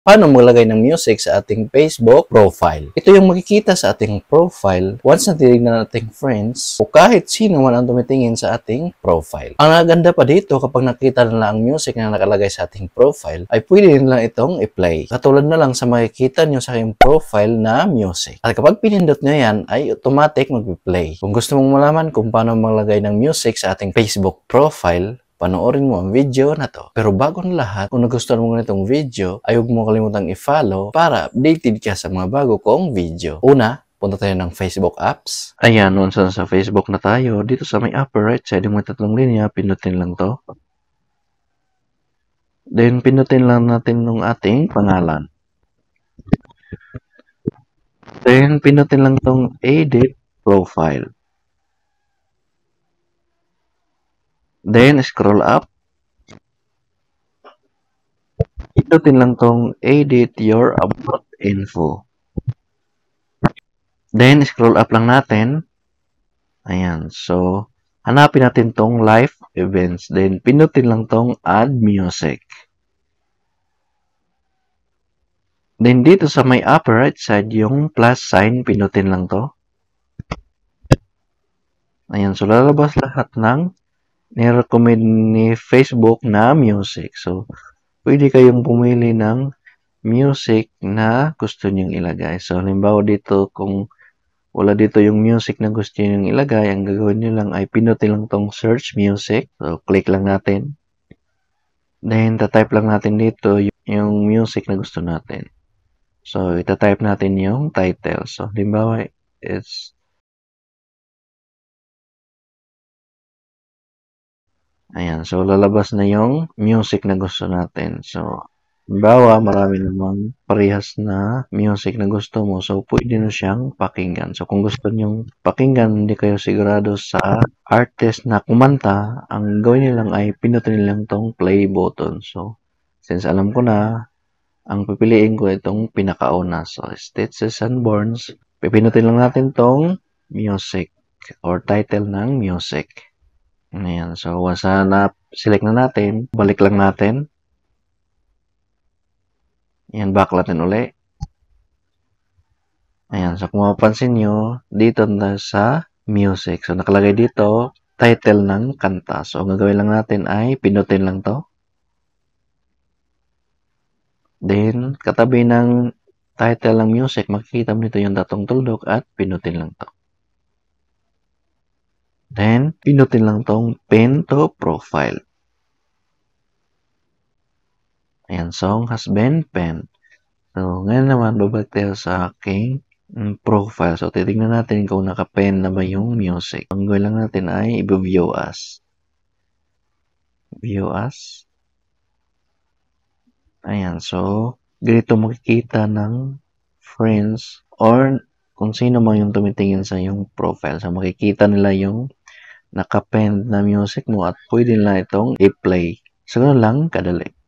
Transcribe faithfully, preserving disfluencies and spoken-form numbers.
Paano maglagay ng music sa ating Facebook profile? Ito yung makikita sa ating profile once na tinignan nating friends o kahit sino man ang tumitingin sa ating profile. Ang naganda pa dito kapag nakita nila ang music na nakalagay sa ating profile ay pwede nila itong i-play. Katulad na lang sa makikita nyo sa aking profile na music. At kapag pinindot nyo yan ay automatic mag-play. Kung gusto mong malaman kung paano maglagay ng music sa ating Facebook profile, panoorin mo ang video na to. Pero bago na lahat, kung nagustuhan mo nitong video, ay huwag mo kalimutang i-follow para updated ka sa mga bago kong video. Una, punta tayo ng Facebook apps. Ayan, once na sa Facebook na tayo, dito sa may upper right side, yung mga tatlong linya, pinutin lang to. Then, pinutin lang natin ng ating pangalan. Then, pinutin lang tong edit profile. Then, scroll up. Pindutin lang tong edit your about info. Then, scroll up lang natin. Ayan. So, hanapin natin tong live events. Then, pindutin lang tong add music. Then, dito sa may upper right side, yung plus sign, pindutin lang to. Ayan. So, lalabas lahat ng nirecommend ni Facebook na music. So, pwede kayong pumili ng music na gusto nyong ilagay. So, halimbawa dito, kung wala dito yung music na gusto nyong ilagay, ang gagawin nyo lang ay pinutin lang tong search music. So, click lang natin. Then, tatype lang natin dito yung music na gusto natin. So, itatype natin yung title. So, halimbawa, it's ayan. So, lalabas na yung music na gusto natin. So, halimbawa, marami namang parehas na music na gusto mo. So, pwede na siyang pakinggan. So, kung gusto nyong pakinggan, hindi kayo sigurado sa artist na kumanta, ang gawin nilang ay pinutin nilang tong play button. So, since alam ko na, ang pipiliin ko itong pinakauna. So, Stitches and Borns. Pipinutin lang natin tong music or title ng music. Ayan. So, once na select na natin, balik lang natin. Ayan, back natin uli. Ayan. So, kung mapapansin nyo, dito na sa music. So, nakalagay dito, title ng kanta. So, ang gagawin lang natin ay pinutin lang to. Then, katabi ng title ng music, makikita mo dito yung datong tuldok at pinutin lang to. Then, pinutin lang tong pin to profile. Ayan, song has been pinned. So, ngayon naman, babalik tayo sa aking profile. So, titignan natin kung naka-pin na ba yung music. Ang gawin lang natin ay i-view as. View as. Ayan, so, ganito makikita ng friends or kung sino man yung tumitingin sa yung profile. So, makikita nila yung naka-pin na music mo at pwede nila itong i-play. So, ganoon lang kadali.